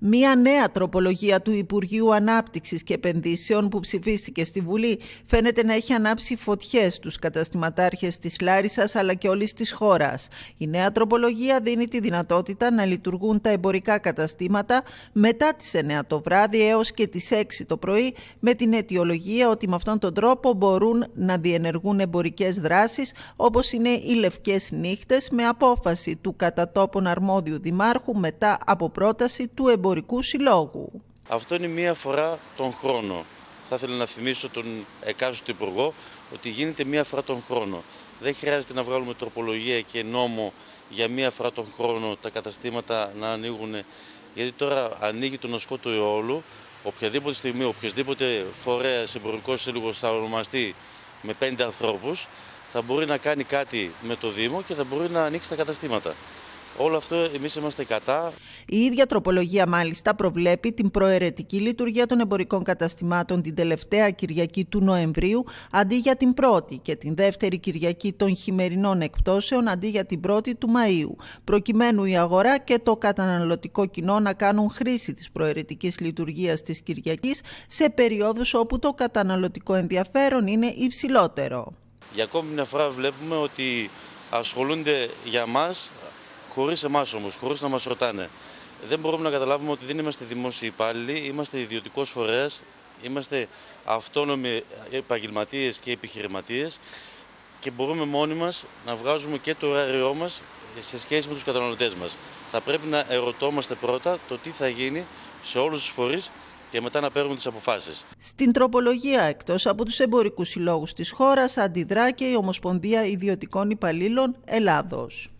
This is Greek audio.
Μία νέα τροπολογία του Υπουργείου Ανάπτυξης και Επενδύσεων που ψηφίστηκε στη Βουλή φαίνεται να έχει ανάψει φωτιές στους καταστηματάρχες της Λάρισσας αλλά και όλης της χώρας. Η νέα τροπολογία δίνει τη δυνατότητα να λειτουργούν τα εμπορικά καταστήματα μετά τις 9 το βράδυ έως και τις 6 το πρωί, με την αιτιολογία ότι με αυτόν τον τρόπο μπορούν να διενεργούν εμπορικές δράσεις όπως είναι οι λευκές νύχτες, με απόφαση του κατά τόπον αρμόδιου δημάρχου μετά από πρόταση του Εμπορικού Συλλόγου. Αυτό είναι μία φορά τον χρόνο. Θα ήθελα να θυμίσω τον εκάστοτε υπουργό ότι γίνεται μία φορά τον χρόνο. Δεν χρειάζεται να βγάλουμε τροπολογία και νόμο για μία φορά τον χρόνο τα καταστήματα να ανοίγουν, γιατί τώρα ανοίγει το νοσοκό του Ιόλου. Οποιαδήποτε στιγμή, οποιοδήποτε φορέας εμπορικός σύλλογος θα ονομαστεί με 5 ανθρώπους, θα μπορεί να κάνει κάτι με το Δήμο και θα μπορεί να ανοίξει τα καταστήματα. Όλο αυτό εμείς είμαστε κατά. Η ίδια τροπολογία μάλιστα προβλέπει την προαιρετική λειτουργία των εμπορικών καταστημάτων την τελευταία Κυριακή του Νοεμβρίου αντί για την πρώτη και την δεύτερη Κυριακή των χειμερινών εκπτώσεων αντί για την πρώτη του Μαΐου, προκειμένου η αγορά και το καταναλωτικό κοινό να κάνουν χρήση της προαιρετικής λειτουργίας της Κυριακής σε περιόδους όπου το καταναλωτικό ενδιαφέρον είναι υψηλότερο. Για ακόμη μια φορά βλέπουμε ότι ασχολούνται για μας, χωρίς εμάς όμως, χωρίς να μας ρωτάνε. Δεν μπορούμε να καταλάβουμε ότι δεν είμαστε δημόσιοι υπάλληλοι, είμαστε ιδιωτικός φορέας, είμαστε αυτόνομοι επαγγελματίες και επιχειρηματίες και μπορούμε μόνοι μας να βγάζουμε και το ωράριό μας σε σχέση με τους καταναλωτές μας. Θα πρέπει να ερωτώμαστε πρώτα το τι θα γίνει σε όλους τους φορείς και μετά να παίρνουμε τις αποφάσεις. Στην τροπολογία, εκτός από τους εμπορικούς συλλόγους της χώρας, αντιδρά και η Ομοσπονδία Ιδιωτικών Υπαλλήλων Ελλάδος.